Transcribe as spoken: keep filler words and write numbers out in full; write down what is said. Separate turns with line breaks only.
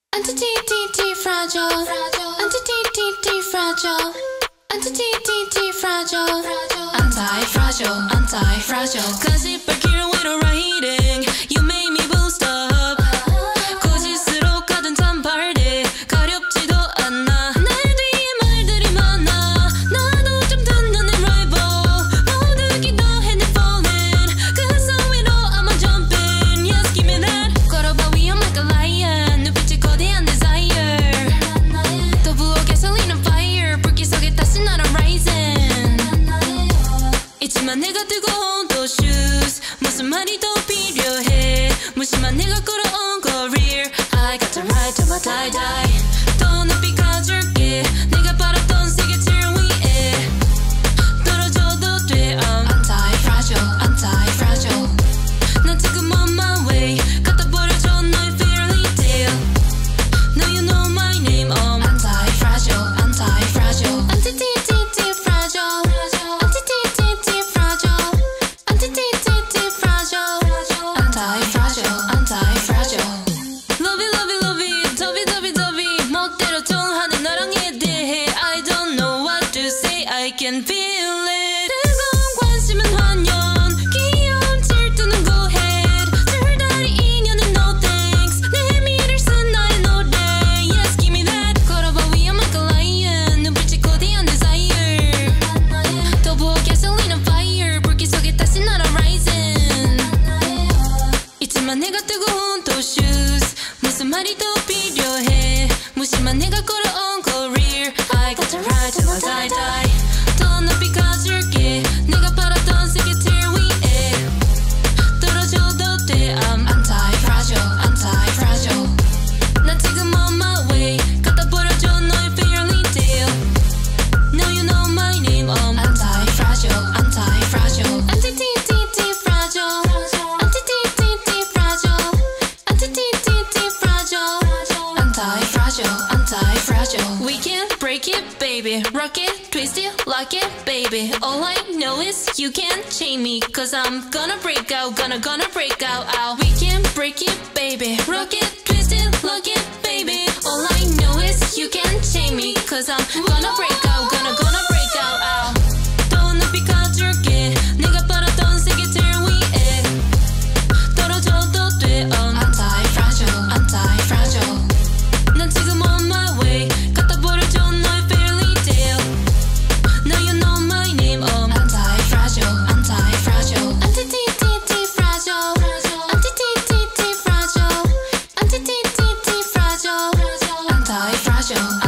Antifragile, antifragile, antifragile, antifragile, antifragile. 거짓 밝히려 위로 writing, you made me boost up. 거짓으로 가득 찬 발대, 가렵지도 않아. 내 뒤에 말들이 많아, 나도 좀 든든한 rival. 모두 기도해 내 falling, 그 위로 I'm a jumping. Yes, give me that. 걸어봐 we I'm like a lion, 눈빛이 거대한 desire. 또 부어 gasoline on fire, 불길 속에 다시 날아 rising. 있지만 내가 뜨거운 또 shoes, 무슨 말이 더 필요해. 무심한 내가 걸어온 거 real, I got to ride till my die die. 더 높이 가줄게, 내가 바랐던 세계 제일 위에. 떨어져도 돼 I'm anti-fragile, anti-fragile. 난 지금 on my way, 갖다 버려줘 너의 fairy tale. Now you know my name I'm anti-fragile, anti-fragile, anti-fragile, anti-fragile, anti-fragile, anti-fragile, anti-fragile. Love it, love it, love it, dovey, dovey, dovey. 멋대로 통하는 나랑에 대해 I don't know what to say, I can feel it. 뜨거운 관심은 환연, 귀여운 질투는 go ahead. 줄다리 인연은 no thanks, 내 미를 쓴 나의 노래. Yes, give me that. 걸어봐 we I'm like a lion, 눈빛이 거대한 desire. 더 부어 gasoline on fire, 불길 속에 다시 날아 rising. 있지만 내가 뜨거운 또 shoes, 무슨 말이 더 필요해. 무심한 내가 걸어온 거 real, I got to ride till I die die. 더 높이 가줄게, 내가 바랐던 세계 제일 위에. 떨어져도 돼 I'm anti-fragile, anti-fragile. 난 지금 on my way, 갖다 버려줘 너의 fairy tale. Now you know my name I'm anti-fragile, anti-fragile, anti-fragile, anti-fragile, anti-fragile, anti-fragile, anti-fragile. We can break it, baby, rock it, twist it, lock it, baby. All I know is you can't chain me, cause I'm gonna break out, gonna, gonna break out, out. We can break it, baby, rock it, twist it, lock it, baby. All I know is you can't chain me, cause I'm gonna break out, gonna, gonna break out, out. 더 높이 가줄게, 내가 바랐던 세계 제일 위에. 떨어져도 돼 I'm anti-fragile, anti-fragile. 난 지금 on my way, 갖다 버려줘 너의 fairy tale. Now you know my name I'm anti-fragile, anti-fragile, anti-fragile, anti-fragile, anti-fragile, anti-fragile, anti-fragile.